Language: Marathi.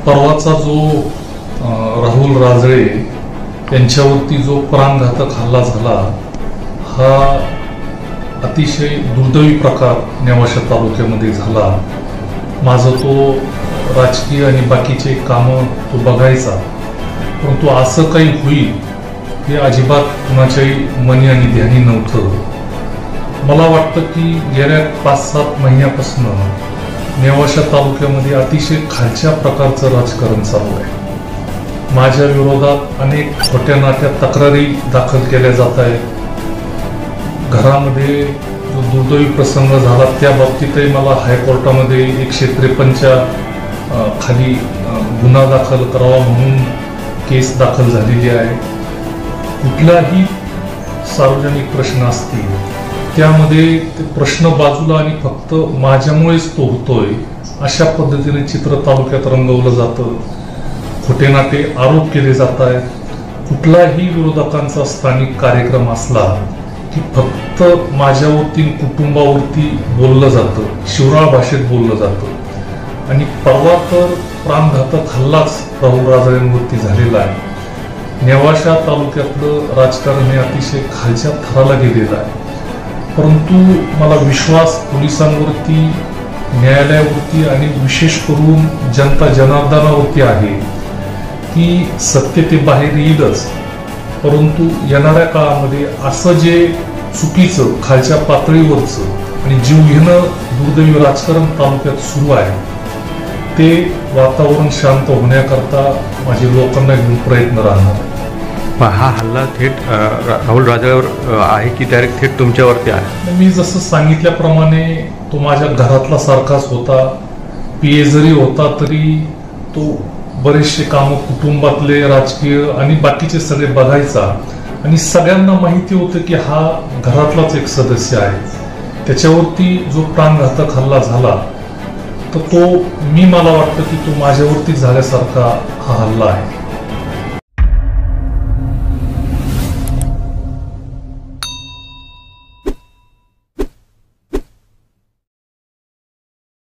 परवाचा जो राहुल राजळे यांच्यावरती जो प्राणघातक हल्ला झाला हा अतिशय दुर्दैवी प्रकार नेवासा तालुक्यामध्ये झाला। माझं तो राजकीय आणि बाकीचे कामं तो बघायचा, परंतु असं काही होईल हे अजिबात कुणाच्याही मनी आणि ध्यानी नव्हतं। मला वाटतं की गेल्या 5-7 महिन्यापासून नेवासा तालुक्यामध्ये अतिशय खालच्या प्रकारचं राजकारण चालू आहे। माझ्या विरोधात अनेक छोट्या नाट्या तक्रारी दाखल केल्या जात आहेत। घरामध्ये जो दुर्दैवी प्रसंग झाला त्या बाबतीतही मला हायकोर्टामध्ये 153च्या खाली गुन्हा दाखल करावा म्हणून केस दाखल झालेली आहे। कुठलाही सार्वजनिक प्रश्न असतील त्यामध्ये ते प्रश्न बाजूला आणि फक्त माझ्यामुळेच तो होतोय अशा पद्धतीने चित्र तालुक्यात रंगवलं जातं। खोटे नाटे आरोप केले जात आहेत। कुठलाही विरोधकांचा स्थानिक कार्यक्रम असला की फक्त माझ्यावरती कुटुंबावरती बोललं जातं, शिवराळ भाषेत बोललं जातं। आणि परवा तर प्राणघातक हल्लाच राहुल राजळेंवरती झालेला आहे। नेवासा तालुक्यातलं राजकारण हे अतिशय खालच्या थराला गेलेलं आहे, परंतु मला विश्वास पोलिसांवरती, न्यायालयावरती आणि विशेष करून जनता जनार्दनावरती आहे की सत्य ते बाहेर येईलच, परंतु येणाऱ्या काळामध्ये असं जे चुकीचं खालच्या पातळीवरचं आणि जीवघेणं दुर्दैवी राजकारण तालुक्यात सुरू आहे ते वातावरण शांत होण्याकरता माझे लोकांना घेऊन प्रयत्न राहणार। हा हल्ला थेट राहुल राजळेवर आहे की डायरेक्ट थेट तुमच्यावरती आहे? मी जसं सांगितल्याप्रमाणे तो माझ्या घरातला सारखाच होता। पीए जरी होता तरी तो बरेचसे कामं कुटुंबातले, राजकीय आणि बाकीचे सगळे बघायचा आणि सगळ्यांना माहिती होतं की हा घरातलाच एक सदस्य आहे। त्याच्यावरती जो प्राणघातक हल्ला झाला तर तो मला वाटतं की तो माझ्यावरती झाल्यासारखा हा हल्ला आहे।